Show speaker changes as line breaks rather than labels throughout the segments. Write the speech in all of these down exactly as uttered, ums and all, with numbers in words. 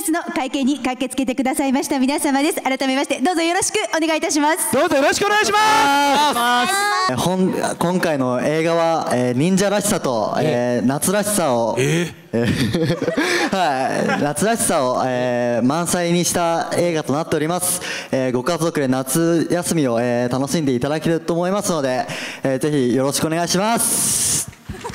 日の会見に駆けつけてくださいました皆様です。改めましてどうぞよろしくお願いいたします。
どうぞよろしくお願いします。
本今回の映画は、えー、忍者らしさと、えー、夏らしさを、えーはい、夏らしさを、えー、満載にした映画となっております。えー、ご家族で夏休みを、えー、楽しんでいただけると思いますので、えー、ぜひよろしくお願いします。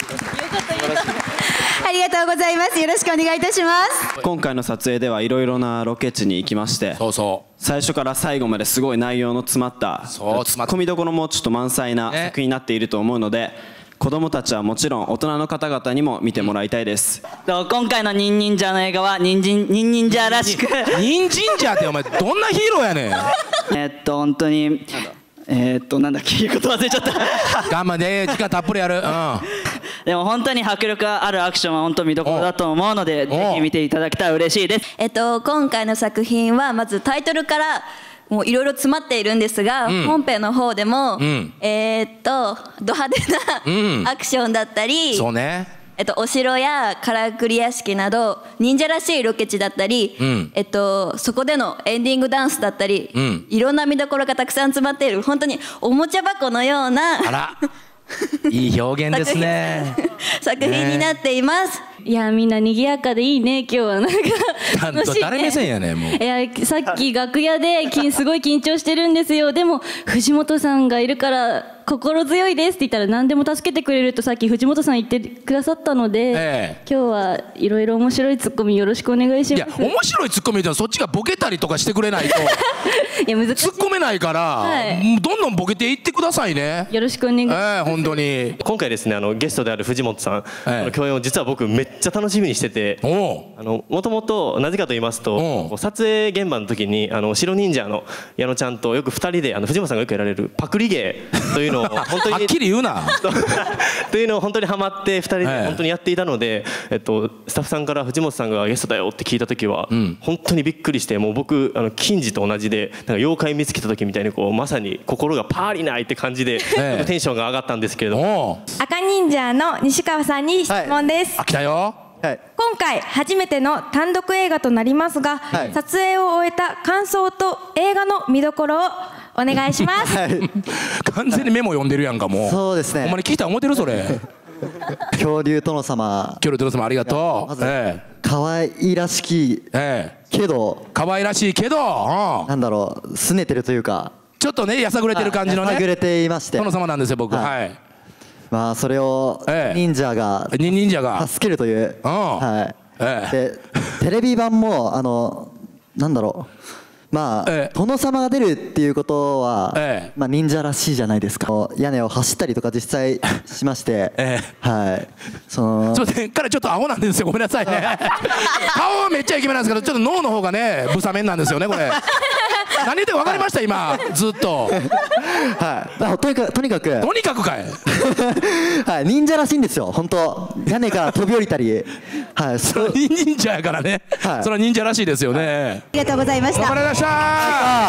ありがとうございます。よろしくお願いいたします。
今回の撮影ではいろいろなロケ地に行きまして、
そうそう
最初から最後まですごい内容の詰まったツッコミどころもちょっと満載な作品になっていると思うので、子供たちはもちろん大人の方々にも見てもらいたいです。
今回のニンニンジャーの映画はニンジンニンニンジャーらしく
ニンジンジャーってお前どんなヒーローやねん
えっと本当にえっとなんだっけ言うこと忘れちゃった
我慢で時間たっぷりやる、うん、
でも本当に迫力あるアクションは本当見どころだと思うので、ぜひ見ていただけたら嬉しいです。
えっと今回の作品はまずタイトルからもういろいろ詰まっているんですが、うん、本編の方でも、うん、えー、っとド派手なアクションだったり、
そうね、
えっとお城やからくり屋敷など忍者らしいロケ地だったり、うん、えっとそこでのエンディングダンスだったり、うん、いろんな見どころがたくさん詰まっている本当におもちゃ箱のような
あらいい表現ですね
作品になっています。
いやみんな賑やかでいいね今日は。なんか
楽しいね。誰目線やねんもう。い
やさっき楽屋ですごい緊張してるんですよ。でも藤本さんがいるから心強いですって言ったら何でも助けてくれるとさっき藤本さん言ってくださったので、ええ、今日はいろいろ面白いツッコミよろしくお願いします。
いや面白いツッコミでそっちがボケたりとかしてくれないといや難しい、突っ込めないから、はい、どんどんボケていってくださいね。
よろしくお願いします。
ええ、本当に
今回ですね、あのゲストである藤本さん、ええ、の共演を実は僕めっちゃ楽しみにしてて、あのもともとなぜかと言いますと、撮影現場の時にあの白忍者の矢野ちゃんとよくふたりであの藤本さんがよくやられるパクリ芸というのを本当に
はっきり言うな
というのを本当にハマってふたりで本当にやっていたので、えっと、スタッフさんから藤本さんがゲストだよって聞いた時は、うん、本当にびっくりして、もう僕あの金次と同じでなんか妖怪見つけた時みたいにこうまさに心がパーリナイって感じで、ええ、テンションが上がったんですけれども、
赤忍者の西川さんに質問です。
はい、あ、来たよ。
はい、今回初めての単独映画となりますが、はい、撮影を終えた感想と映画の見どころをお願いします。はい、
完全にメモ読んでるやんかもう。
そうですね。
お前に聞いたら思ってるそれ。
恐竜殿様。
恐竜殿様ありがとう。まず、ええ、
可愛らしき、ええ、けど
可愛らしいけど、うん、
なんだろう、拗ねてるというか。
ちょっとねやさぐれてる感じのね。
やさぐれていまして。
殿様なんですよ僕。はい。はい、
まあそれを忍者が
忍者が
助けるという。はい。
ええ、
でテレビ版もあのなんだろう。まあ、ええ、殿様が出るっていうことは、ええ、まあ忍者らしいじゃないですか。屋根を走ったりとか実際しまして、ええ、はい。その。
ちょっと彼ちょっとアホなんですよ。ごめんなさいね。顔はめっちゃイケメンなんですけど、ちょっと脳の方がねブサメンなんですよねこれ。何言って分かりました今ずっと。
はい。とにかくとにかく。
とにかくかい。
はい。忍者らしいんですよ。本当。屋根から飛び降りたり。はい。
それ忍者やからね。はい。それは忍者らしいですよね。
ありがとうございました。
頑張りました。